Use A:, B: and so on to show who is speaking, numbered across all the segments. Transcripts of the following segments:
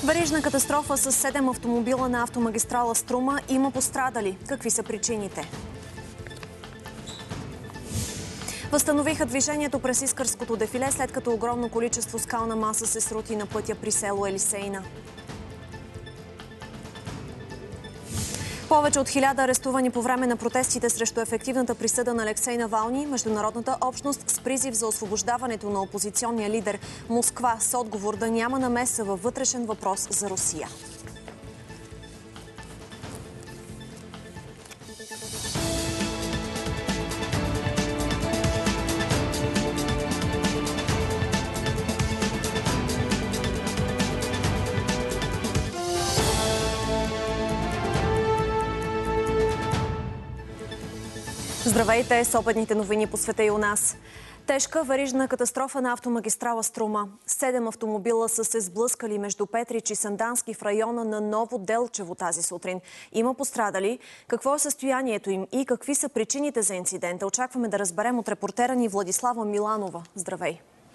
A: Верижна катастрофа с 7 автомобила на автомагистрала Струма. Има пострадали. Какви са причините? Възстановиха движението през Искърското дефиле, след като огромно количество скална маса се срути на пътя при село Елисейна. Повече от 1000 арестувани по време на протестите срещу ефективната присъда на Алексей Навални. Международната общност с призив за освобождаването на опозиционния лидер. Москва с отговор да няма намеса във вътрешен въпрос за Русия. Здравейте, с обедните новини по света и у нас. Тежка верижна катастрофа на автомагистрала Струма. 7 автомобила са се сблъскали между Петрич и Сандански в района на Ново Делчево тази сутрин. Има пострадали. Какво е състоянието им и какви са причините за инцидента? Очакваме да разберем от репортера ни Владислава Миланова. Здравей!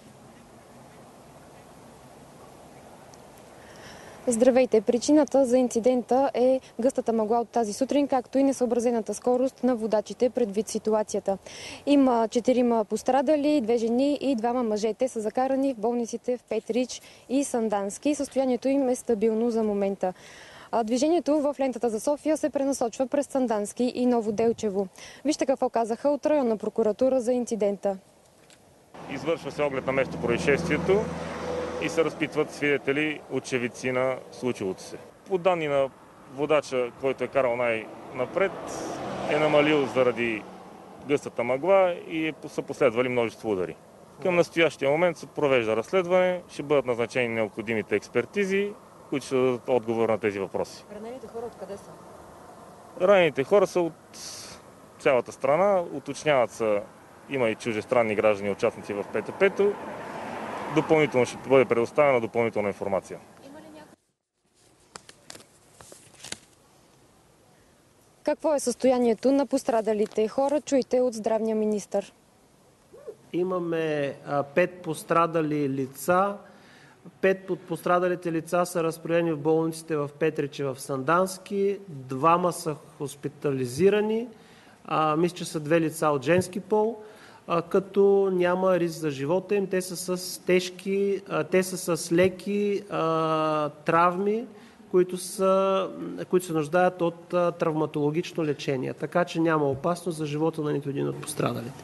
B: Здравейте! Причината за инцидента е гъстата мъгла от тази сутрин, както и несъобразената скорост на водачите предвид ситуацията. Има 4 пострадали, 2 жени и 2 мъже. Те са закарани в болниците в Петрич и Сандански. Състоянието им е стабилно за момента. Движението в лентата за София се пренасочва през Сандански и Ново Делчево. Вижте какво казаха от районна прокуратура за инцидента.
C: Извършва се оглед на место происшествието и се разпитват свидетели, очевидци на случилото се. По данни на водача, който е карал най-напред, е намалил заради гъстата мъгла и са последвали множество удари. Към настоящия момент се провежда разследване, ще бъдат назначени необходимите експертизи, които ще дадат отговор на тези въпроси.
B: Ранените хора откъде са?
C: Ранените хора са от цялата страна, уточняват са, има и чуждестранни граждани, участници в ПТП-то. Допълнително ще бъде предоставена допълнителна информация.
B: Какво е състоянието на пострадалите хора? Чуйте от здравния министър.
D: Имаме 5 пострадали лица. 5 от пострадалите лица са разпределени в болниците в Петрич и в Сандански. 2 са хоспитализирани. Мисля, че са 2 лица от женски пол, като няма риск за живота им. Те са с леки травми, които се нуждаят от травматологично лечение. Така че няма опасност за живота на нито един от пострадалите.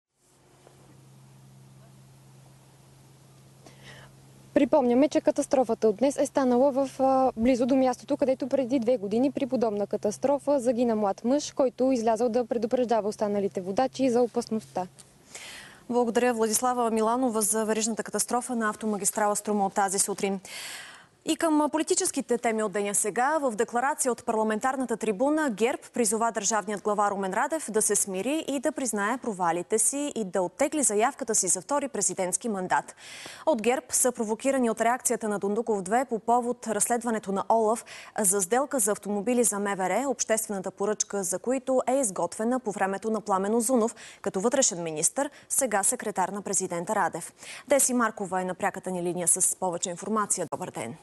B: Припомняме, че катастрофата от днес е станала близо до мястото, където преди 2 години при подобна катастрофа загина млад мъж, който излязъл да предупреждава останалите водачи за опасността.
A: Благодаря, Владислава Миланова, за верижната катастрофа на автомагистрала Струма от тази сутрин. И към политическите теми от деня сега. В декларация от парламентарната трибуна ГЕРБ призова държавният глава Румен Радев да се смири и да признае провалите си и да оттегли заявката си за втори президентски мандат. От ГЕРБ са провокирани от реакцията на Дондуков 2 по повод разследването на ОЛАФ за сделка за автомобили за МВР, обществената поръчка за които е изготвена по времето на Пламен Узунов като вътрешен министър, сега секретар на президента Радев. Деси Маркова е на пряката ни линия с повече информация. Добър ден!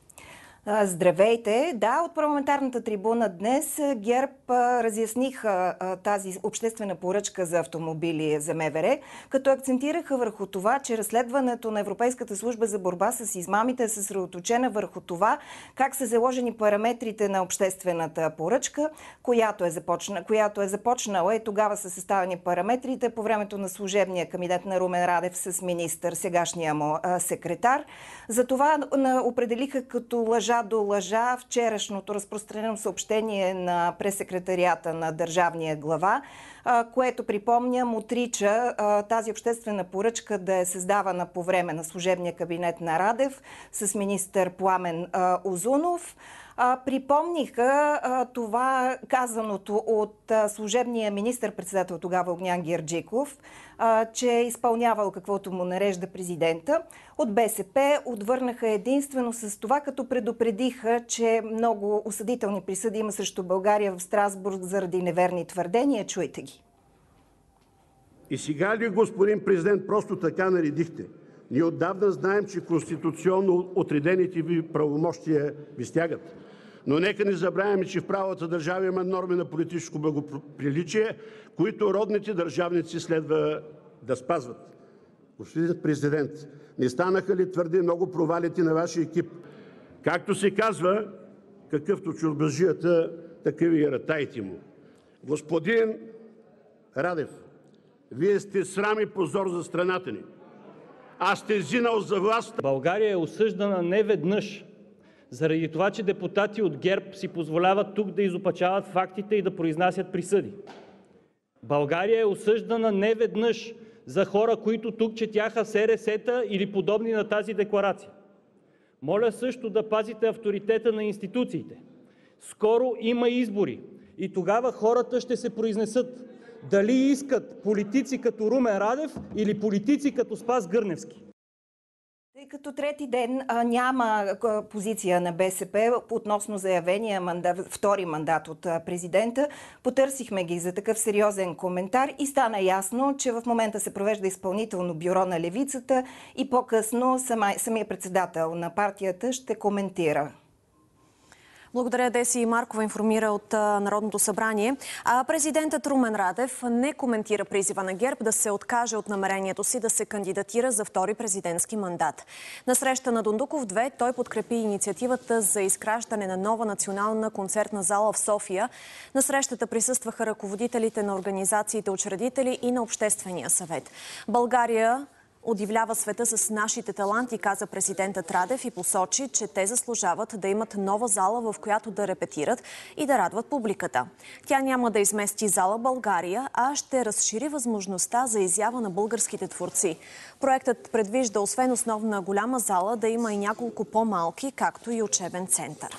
E: Здравейте! Да, от парламентарната трибуна днес ГЕРБ разясниха тази обществена поръчка за автомобили за МВР, като акцентираха върху това, че разследването на Европейската служба за борба с измамите е съсредоточена върху това как са заложени параметрите на обществената поръчка, която е започнала и тогава са съставени параметрите по времето на служебния кабинет на Румен Радев с министър, сегашния му секретар. Затова определиха като лъжа до лъжа вчерашното разпространено съобщение на прес-секретарията на държавния глава, което, припомням, отрича тази обществена поръчка да е създавана по време на служебния кабинет на Радев с министър Пламен Узунов. Припомниха това казаното от служебния министър-председател тогава Огнян Герджиков, че е изпълнявал каквото му нарежда президента. От БСП отвърнаха единствено с това, като предупредиха, че много осъдителни присъди има срещу България в Страсбург заради неверни твърдения. Чуйте ги.
F: И сега ли, господин президент, просто така наредихте? Ние отдавна знаем, че конституционно отредените ви правомощия ви стягат. Но нека не забравяме, че в правовата държава има норми на политическо благоприличие, които родните държавници следва да спазват. Господин президент, не станаха ли твърде много провалите на вашия екип? Както се казва, какъвто чорбаджията, такива и ратаите му. Господин Радев, вие сте срам и позор за страната ни. Аз сте зинал за власт.
G: България е осъждана неведнъж заради това, че депутати от ГЕРБ си позволяват тук да изопачават фактите и да произнасят присъди. България е осъждана неведнъж за хора, които тук четяха СРС-та или подобни на тази декларация. Моля също да пазите авторитета на институциите. Скоро има избори и тогава хората ще се произнесат дали искат политици като Румен Радев или политици като Спас Гърневски.
E: Тъй като трети ден няма позиция на БСП относно заявения втори мандат от президента, потърсихме ги за такъв сериозен коментар и стана ясно, че в момента се провежда изпълнително бюро на левицата и по-късно самия председател на партията ще коментира.
A: Благодаря, Деси Маркова информира от Народното събрание. Президентът Румен Радев не коментира призива на ГЕРБ да се откаже от намерението си да се кандидатира за втори президентски мандат. На среща на Дондуков 2 той подкрепи инициативата за изграждане на нова национална концертна зала в София. На срещата присъстваха ръководителите на организациите учредители и на Обществения съвет. България удивлява света с нашите таланти, каза президентът Радев и посочи, че те заслужават да имат нова зала, в която да репетират и да радват публиката. Тя няма да измести зала България, а ще разшири възможността за изява на българските творци. Проектът предвижда освен основна голяма зала да има и няколко по-малки, както и учебен център.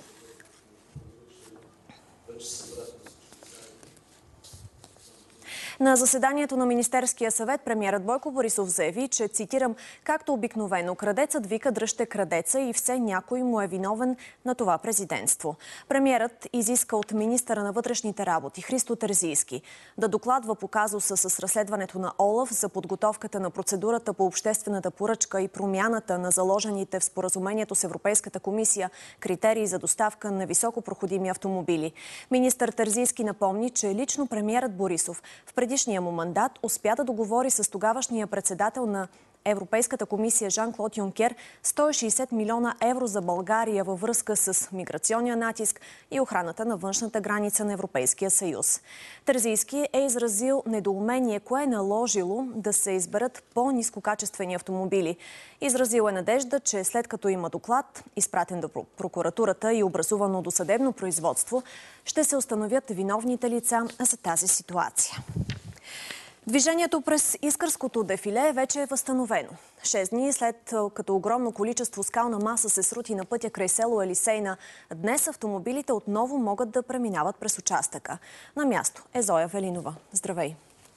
A: На заседанието на Министерския съвет премиерът Бойко Борисов заяви, че, цитирам, както обикновено, крадецът вика дръжте крадеца и все някой му е виновен на това президентство. Премиерът изиска от министъра на вътрешните работи Христо Терзийски да докладва по казуса с разследването на ОЛАФ за подготовката на процедурата по обществената поръчка и промяната на заложените в споразумението с Европейската комисия критерии за доставка на високопроходими автомобили. Министър Терзийски напомни, че лично премиерът Борисов в предишния му мандат успя да договори с тогавашния председател на Европейската комисия Жан-Клод Юнкер 160 милиона евро за България във връзка с миграционния натиск и охраната на външната граница на Европейския съюз. Терзийски е изразил недоумение, кое е наложило да се изберат по-нискокачествени автомобили. Изразил е надежда, че след като има доклад, изпратен до прокуратурата и образувано досъдебно производство, ще се установят виновните лица за тази ситуация. Движението през Искърското дефиле вече е възстановено. 6 дни след като огромно количество скална маса се срути на пътя край село Елисейна, днес автомобилите отново могат да преминават през участъка. На място е Зоя Велинова. Здравей!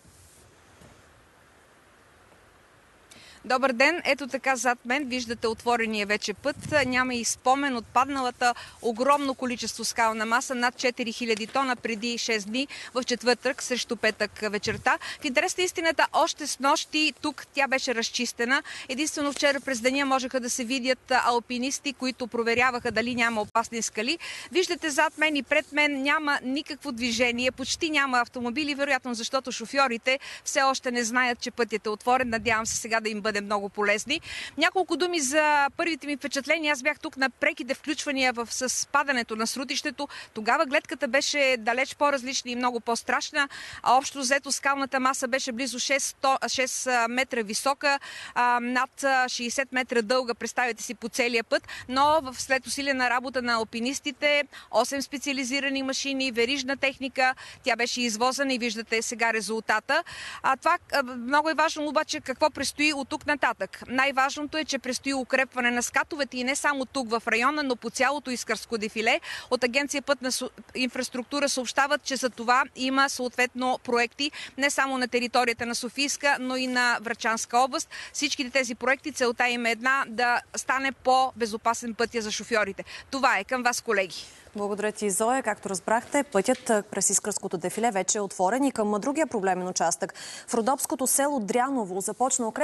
H: Добър ден! Ето така зад мен виждате отворения вече път. Няма и спомен от падналата огромно количество скална маса, над 4000 тона преди 6 дни в четвъртък срещу петък вечерта. В интерес на истината, още с нощи тук тя беше разчистена. Единствено вчера през деня можеха да се видят алпинисти, които проверяваха дали няма опасни скали. Виждате зад мен и пред мен няма никакво движение, почти няма автомобили, вероятно защото шофьорите все още не знаят, че пътят е отворен. Надявам се сега да им бъде много полезни. Няколко думи за първите ми впечатления. Аз бях тук на преките включвания с падането на срутището. Тогава гледката беше далеч по-различна и много по-страшна. Общо взето скалната маса беше близо 6 метра висока, над 60 метра дълга, представете си, по целия път, но след усилена работа на алпинистите, 8 специализирани машини, верижна техника, тя беше извозена и виждате сега резултата. Това много е важно обаче какво предстои от тук нататък. Най-важното е, че предстои укрепване на скатовете и не само тук в района, но по цялото Искърско дефиле. От Агенция Пътна инфраструктура съобщават, че за това има съответно проекти не само на територията на Софийска, но и на Врачанска област. Всичките тези проекти, целта им е една: да стане по-безопасен пътя за шофьорите. Това е към вас, колеги.
A: Благодаря ти, Зоя. Както разбрахте, пътят през Искърското дефиле вече е отворен и към другия проблемен участък. В родопското село Дряново започна укрепването на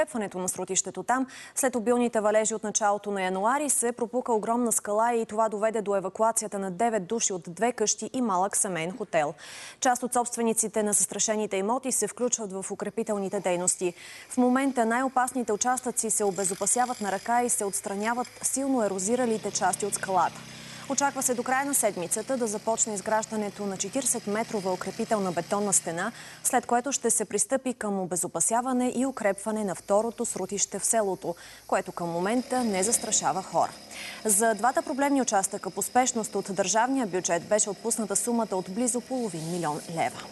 A: срутището там. След обилните валежи от началото на януари се пропука огромна скала и това доведе до евакуацията на 9 души от 2 къщи и малък семейен хотел. Част от собствениците на застрашените имоти се включват в укрепителните дейности. В момента най-опасните участъци се обезопасяват на ръка и се отстраняват силно ерозиралите части от скалата. Очаква се до края на седмицата да започне изграждането на 40-метрова укрепителна бетонна стена, след което ще се пристъпи към обезопасяване и укрепване на второто срутище в селото, което към момента не застрашава хора. За двата проблемни участъка по спешност от държавния бюджет беше отпусната сумата от близо половин милион лева.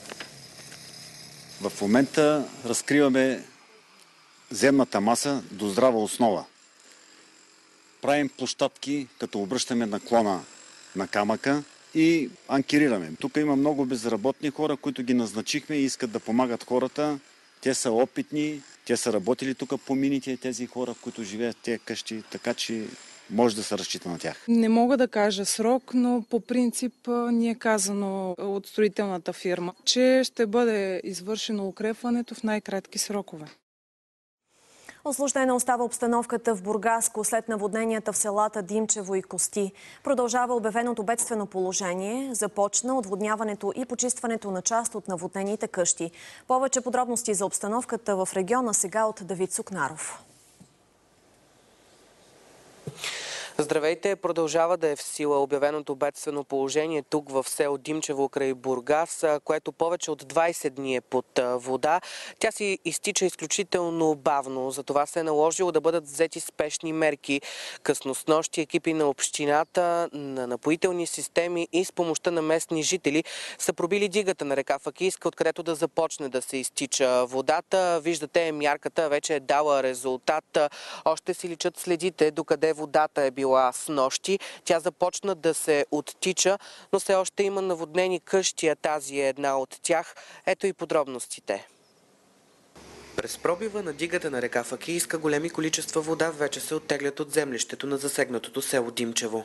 I: В момента разкриваме земната маса до здрава основа. Правим площадки, като обръщаме наклона на камъка и анкерираме. Тук има много безработни хора, които ги назначихме и искат да помагат хората. Те са опитни, те са работили тук по мините, тези хора, които живеят в тези къщи, така че може да се разчита на тях.
J: Не мога да кажа срок, но по принцип ни е казано от строителната фирма, че ще бъде извършено укрепването в най-кратки срокове.
A: Усложнена остава обстановката в Бургаско след наводненията в селата Димчево и Кости. Продължава обявеното бедствено положение. Започна отводняването и почистването на част от наводнените къщи. Повече подробности за обстановката в региона сега от Давид Сукнаров.
K: Здравейте! Продължава да е в сила обявеното бедствено положение тук в село Димчево край Бургас, което повече от 20 дни е под вода. Тя си изтича изключително бавно, затова се е наложило да бъдат взети спешни мерки. Късно снощи екипи на общината, на напоителни системи и с помощта на местни жители са пробили дигата на река Факийска, откъдето да започне да се изтича водата. Виждате, мярката вече е дала резултат. Още си личат следите докъде водата е била с нощи. Тя започна да се оттича, но все още има наводнени къщи, а тази е една от тях. Ето и подробностите. През пробива на дигата на река Факийска големи количества вода вече се оттеглят от землището на засегнатото село Димчево.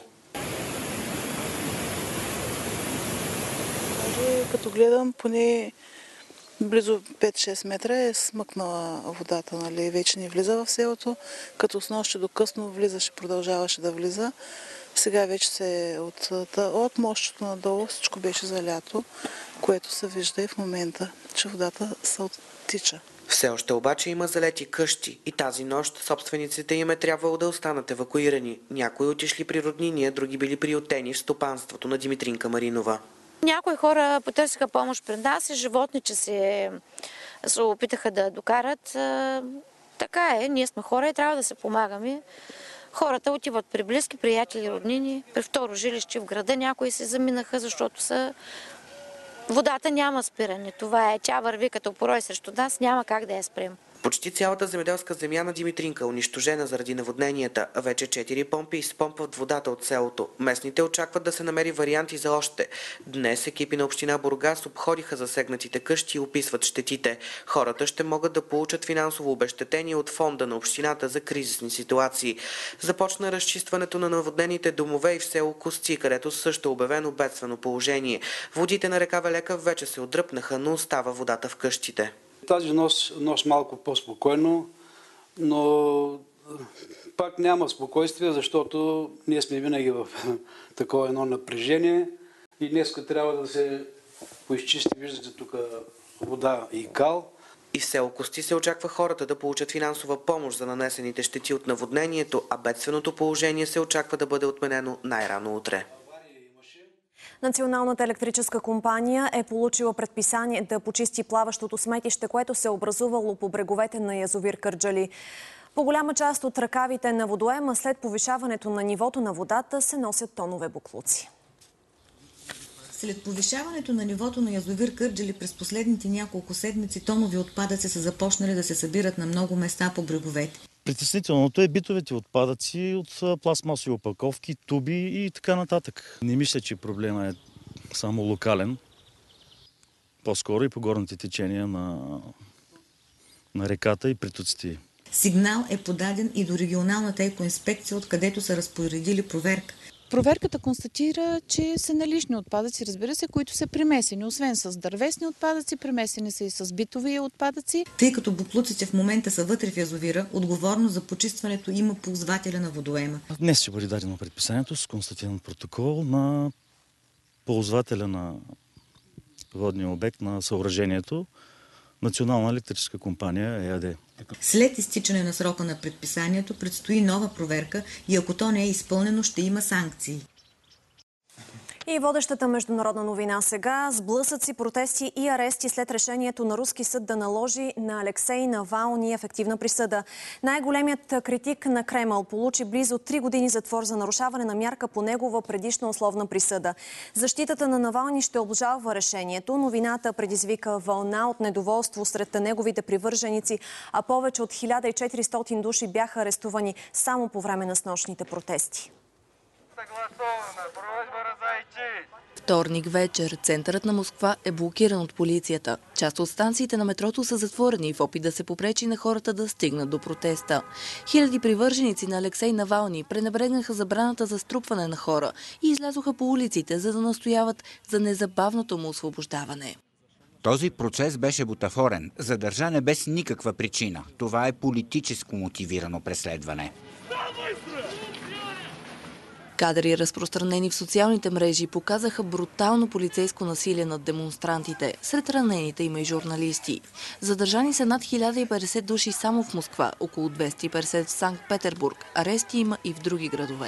L: Като гледам, поне близо 5-6 метра е смъкнала водата, нали, вече не влиза в селото, като с нощи до късно влизаше, продължаваше да влиза. Сега вече се от мощето надолу всичко беше залято, което се вижда и в момента, че водата се оттича.
K: Все още обаче има залети къщи и тази нощ собствениците им е трябвало да останат евакуирани. Някои отишли при родниния, други били приютени в стопанството на Димитринка Маринова.
M: Някои хора потърсиха помощ пред нас и животни, че се опитаха да докарат. Така е, ние сме хора и трябва да се помагаме. Хората отиват при близки, приятели, роднини, при второ жилище в града. Някои се заминаха, защото водата няма спиране. Това е, тя върви като порой срещу нас, няма как да я спрем.
K: Почти цялата земеделска земя на Димитринка, унищожена заради наводненията, а вече 4 помпи изпомпват водата от селото. Местните очакват да се намери варианти за още. Днес екипи на община Бургас обходиха засегнатите къщи и описват щетите. Хората ще могат да получат финансово обезщетение от фонда на общината за кризисни ситуации. Започна разчистването на наводнените домове и в село Кости, където също е обявено бедствено положение. Водите на река Велека вече се отдръпнаха, но остава водата в къщите.
N: Тази нощ малко по-спокойно, но пак няма спокойствие, защото ние сме винаги в такова едно напрежение и днеска трябва да се поизчисти, виждате тук вода и кал.
K: И в село Кости се очаква хората да получат финансова помощ за нанесените щети от наводнението, а бедственото положение се очаква да бъде отменено най-рано утре.
A: Националната електрическа компания е получила предписание да почисти плаващото сметище, което се е образувало по бреговете на язовир Кърджали. По голяма част от ръкавите на водоема след повишаването на нивото на водата се носят тонове боклуци.
O: След повишаването на нивото на язовир Кърджали през последните няколко седмици тонови отпадъци са започнали да се събират на много места по бреговете.
P: Притеснителното е битовите отпадъци от пластмасови опаковки, туби и така нататък. Не мисля, че проблема е само локален, по-скоро и по горните течения на реката и притоците.
O: Сигнал е подаден и до регионалната екоинспекция, откъдето са разпоредили проверка.
J: Проверката констатира, че са налични отпадъци, разбира се, които са примесени. Освен с дървесни отпадъци, примесени са и с битови отпадъци.
O: Тъй като боклуците в момента са вътре в язовира, отговорност за почистването има ползвателя на водоема.
P: Днес ще бъде дадено предписанието с констативен протокол на ползвателя на водния обект на съоръжението, Национална електрическа компания ЕАД.
O: След изтичане на срока на предписанието предстои нова проверка и ако то не е изпълнено, ще има санкции.
A: И водещата международна новина сега. Сблъсъци, протести и арести след решението на руски съд да наложи на Алексей Навални ефективна присъда. Най-големият критик на Кремъл получи близо 3 години затвор за нарушаване на мярка по негова предишна условна присъда. Защитата на Навални ще обжалва решението. Новината предизвика вълна от недоволство сред неговите привърженици, а повече от 1400 души бяха арестувани само по време на снощните протести.
Q: Вторник вечер центърът на Москва е блокиран от полицията. Част от станциите на метрото са затворени в опит да се попречи на хората да стигнат до протеста. Хиляди привърженици на Алексей Навални пренебрегнаха забраната за струпване на хора и излязоха по улиците, за да настояват за незабавното му освобождаване.
R: Този процес беше бутафорен, задържан е без никаква причина. Това е политическо мотивирано преследване.
Q: Кадри, разпространени в социалните мрежи, показаха брутално полицейско насилие над демонстрантите. Сред ранените има и журналисти. Задържани са над 1050 души само в Москва, около 250 в Санкт-Петербург. Арести има и в други градове.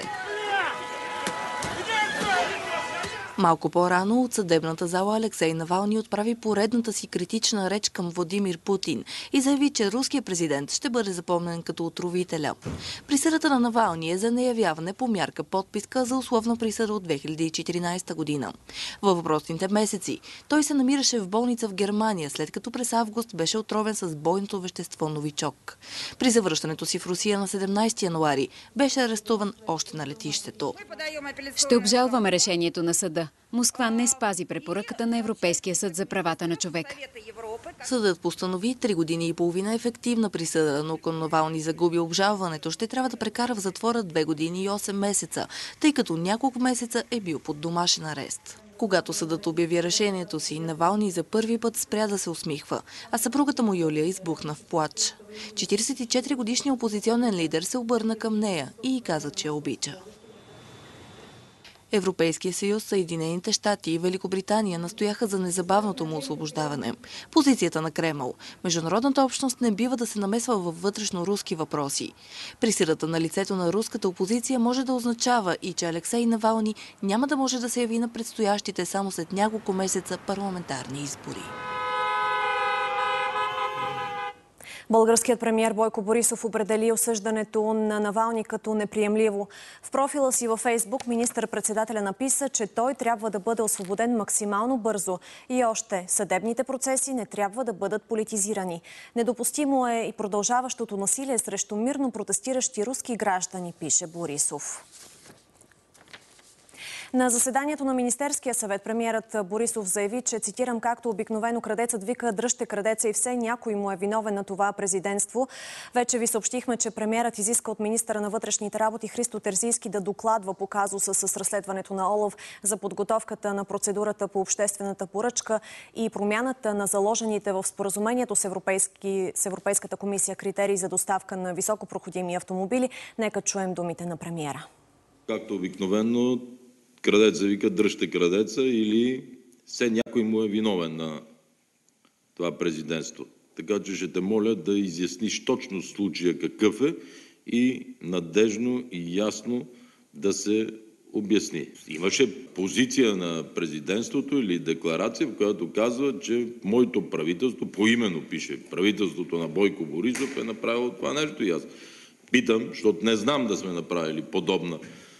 Q: Малко по-рано от съдебната зала Алексей Навални отправи поредната си критична реч към Владимир Путин и заяви, че руският президент ще бъде запомнен като отровителя. Присъдата на Навални е за неявяване по мярка подписка за условна присъда от 2014 година. Във въпросните месеци той се намираше в болница в Германия, след като през август беше отровен с бойното вещество новичок. При завръщането си в Русия на 17 януари беше арестуван още на летището.
S: Ще обжалваме решението на съда. Москва не спази препоръката на Европейския съд за правата на човек.
Q: Съдът постанови 3 години и половина ефективна присъда, но ако Навални загуби обжалването, ще трябва да прекара в затвора 2 години и 8 месеца, тъй като няколко месеца е бил под домашен арест. Когато съдът обяви решението си, Навални за първи път спря да се усмихва, а съпругата му Юлия избухна в плач. 44-годишният опозиционен лидер се обърна към нея и каза, че я обича. Европейския съюз, Съединените щати и Великобритания настояха за незабавното му освобождаване. Позицията на Кремъл. Международната общност не бива да се намесва във вътрешно-руски въпроси. Присъдата на лицето на руската опозиция може да означава и че Алексей Навални няма да може да се яви на предстоящите само след няколко месеца парламентарни избори.
A: Българският премиер Бойко Борисов определи осъждането на Навални като неприемливо. В профила си във Фейсбук министър-председателя написа, че той трябва да бъде освободен максимално бързо. И още, съдебните процеси не трябва да бъдат политизирани. Недопустимо е и продължаващото насилие срещу мирно протестиращи руски граждани, пише Борисов. На заседанието на Министерския съвет премиерът Борисов заяви, че, цитирам, както обикновено крадецът вика дръжте крадеца и все някой му е виновен на това президентство. Вече ви съобщихме, че премиерът изиска от министъра на вътрешните работи Христо Терзийски да докладва по казуса с разследването на ОЛАФ за подготовката на процедурата по обществената поръчка и промяната на заложените в споразумението с Европейската комисия критерии за доставка на високопроходими автомобили. Нека чуем думите на премиера.
T: Както обикновено, крадеца вика дръжте крадеца или все някой му е виновен на това президентство. Така че ще те моля да изясниш точно случая какъв е и надежно и ясно да се обясни. Имаше позиция на президентството или декларация, в която казва, че моето правителство, поименно пише, правителството на Бойко Борисов е направило това нещо и аз питам, защото не знам да сме направили подобна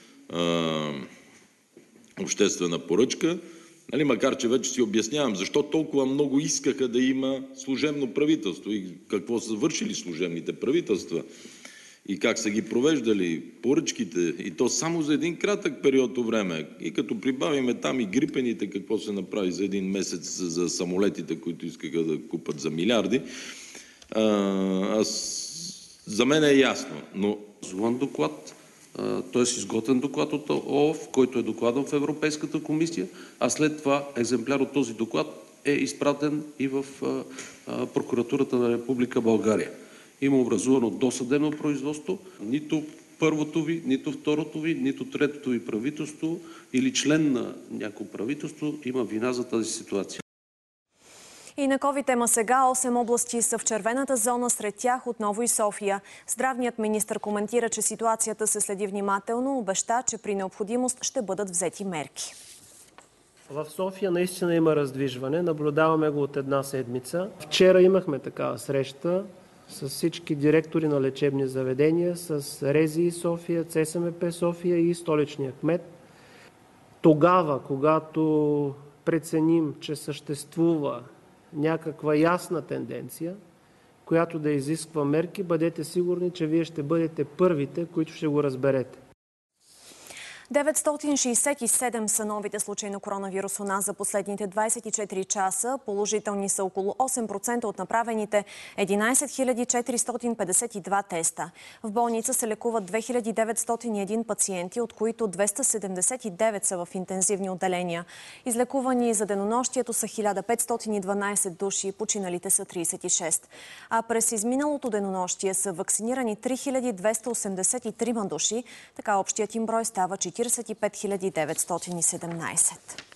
T: обществена поръчка, нали, макар че вече си обяснявам защо толкова много искаха да има служебно правителство и какво са вършили служебните правителства и как са ги провеждали поръчките, и то само за един кратък период от време. И като прибавиме там и грипените, какво се направи за един месец за самолетите, които искаха да купат за милиарди, за мен е ясно. Но звън доклад
U: т.е. изготвен доклад от ОЛАФ, който е докладван в Европейската комисия, а след това екземпляр от този доклад е изпратен и в Прокуратурата на Република България. Има образувано досъдебно производство. Нито първото ви, нито второто ви, нито третото ви правителство или член на някое правителство има вина за тази ситуация.
A: И на COVID тема сега 8 области са в червената зона, сред тях отново и София. Здравният министър коментира, че ситуацията се следи внимателно, обеща, че при необходимост ще бъдат взети мерки.
D: В София наистина има раздвижване, наблюдаваме го от една седмица. Вчера имахме такава среща с всички директори на лечебни заведения, с РЗИ София, ЦСМП София и столичния кмет. Тогава, когато преценим, че съществува някаква ясна тенденция, която да изисква мерки, бъдете сигурни, че вие ще бъдете първите, които ще го разберете.
A: 967 са новите случаи на коронавирус у нас за последните 24 часа. Положителни са около 8% от направените 11 452 теста. В болница се лекуват 2901 пациенти, от които 279 са в интензивни отделения. Излекувани за денонощието са 1512 души, починалите са 36. А през изминалото денонощие са вакцинирани 3283 души. Така общият им брой става 45 917.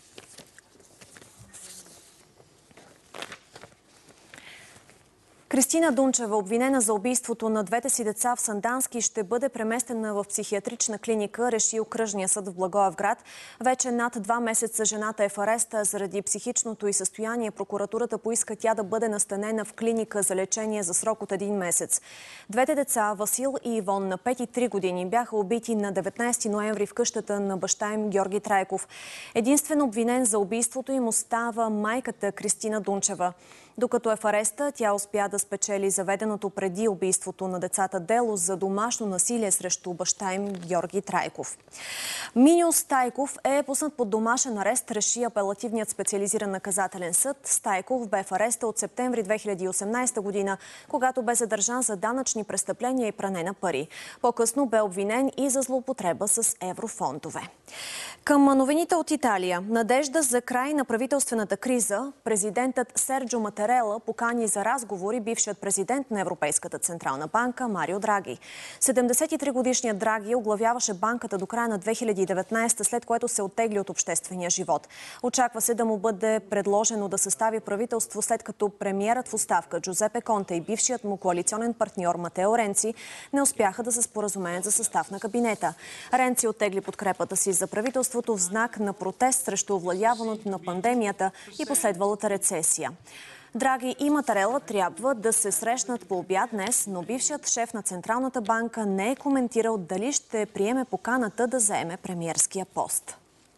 A: Кристина Дунчева, обвинена за убийството на двете си деца в Сандански, ще бъде преместена в психиатрична клиника, реши окръжния съд в Благоевград. Вече над 2 месеца жената е в ареста. Заради психичното й състояние прокуратурата поиска тя да бъде настанена в клиника за лечение за срок от 1 месец. Двете деца, Васил и Ивон, на 5 и 3 години, бяха убити на 19 ноември в къщата на баща им Георги Трайков. Единствен обвинен за убийството им остава майката Кристина Дунчева. Докато е в ареста, тя успя да спечели заведеното преди убийството на децата дело за домашно насилие срещу баща им Георги Трайков. Миньо Стайков е пуснат под домашен арест, реши апелативният специализиран наказателен съд. Стайков бе в ареста от септември 2018 година, когато бе задържан за данъчни престъпления и пране на пари. По-късно бе обвинен и за злоупотреба с еврофондове. Към новините от Италия. Надежда за край на правителствената криза. Президентът Серджо Матарела покани за разговори бившият президент на Европейската централна банка Марио Драги. 73-годишният Драги оглавяваше банката до края на 2019, след което се оттегли от обществения живот. Очаква се да му бъде предложено да състави правителство, след като премиерът в оставка Джузепе Конте и бившият му коалиционен партньор Матео Ренци не успяха да се споразумеят за състав на кабинета. Ренци оттегли подкрепата си за правителството в знак на протест срещу овладяването на пандемията и последвалата рецесия. Драги и Матарела трябва да се срещнат по обяд днес, но бившият шеф на Централната банка не е коментирал дали ще приеме поканата да заеме премиерския пост.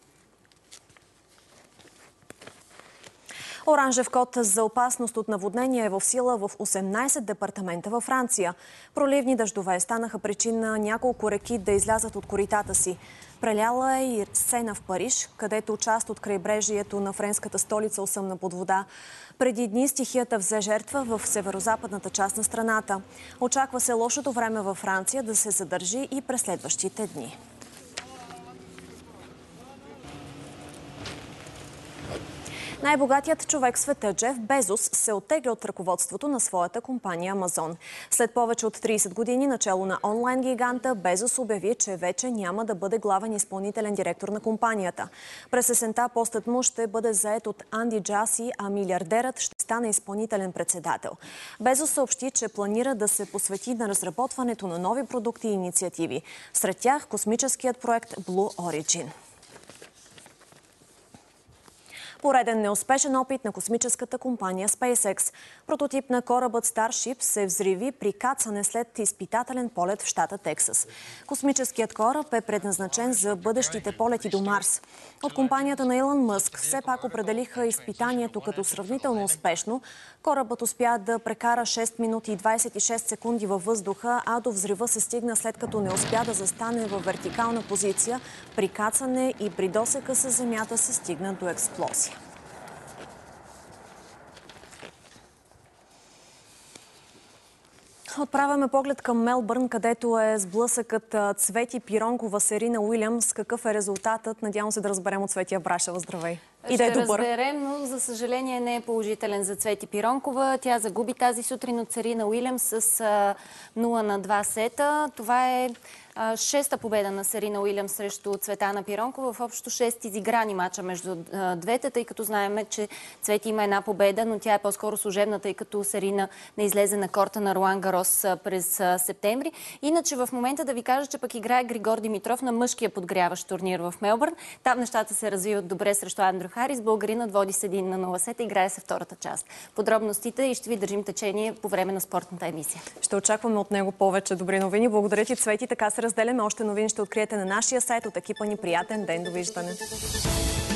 A: Оранжев код за опасност от наводнения е в сила в 18 департамента във Франция. Проливни дъждове станаха причина няколко реки да излязат от коритата си. Преляла е и Сена в Париж, където част от крайбрежието на френската столица осъмна под вода. Преди дни стихията взе жертва в северозападната част на страната. Очаква се лошото време във Франция да се задържи и през следващите дни. Най-богатият човек в света Джеф Безос се оттегля от ръководството на своята компания Амазон. След повече от 30 години начело на онлайн гиганта, Безос обяви, че вече няма да бъде главен изпълнителен директор на компанията. През есента постът му ще бъде зает от Анди Джаси, а милиардерът ще стане изпълнителен председател. Безос съобщи, че планира да се посвети на разработването на нови продукти и инициативи. Сред тях космическият проект Blue Origin. Пореден неуспешен опит на космическата компания SpaceX. Прототип на корабът Starship се взриви при кацане след изпитателен полет в щата Тексас. Космическият кораб е предназначен за бъдещите полети до Марс. От компанията на Илон Мъск все пак определиха изпитанието като сравнително успешно. Корабът успя да прекара 6 минути и 26 секунди във въздуха, а до взрива се стигна след като не успя да застане във вертикална позиция. При кацане и при досека с земята се стигна до експлозия. Отправяме поглед към Мелбърн, където е сблъсъкът Цвети Пиронкова, Серина Уилямс. Какъв е резултатът? Надявам се да разберем от Цветия Брашева. Здравей! И да е добър.
C: Ще разберем, но за съжаление не е положителен за Цвети Пиронкова. Тя загуби тази сутрин от Серина Уилямс с 0-2 сета. Това е шеста победа на Серина Уилямс срещу Цветана Пиронкова в общо 6 изиграни мача между двете, тъй като знаем, че Цвети има една победа, но тя е по-скоро служебна, тъй като Серина не излезе на корта на Руан Гарос през септември. Иначе в момента да ви кажа, че пък играе Григор Димитров на мъжкия подгряващ турнир в Мелбърн. Там нещата се развиват добре срещу Андрю Харис. Българинът води с 1-0 сета, играе се втората част. Подробностите и ще ви държим течение по време на спортната емисия.
A: Ще очакваме от него повече добри новини. Благодаря ти, Цвети. Така се разделяме. Още новини ще откриете на нашия сайт. От екипа ни приятен ден. Довиждане.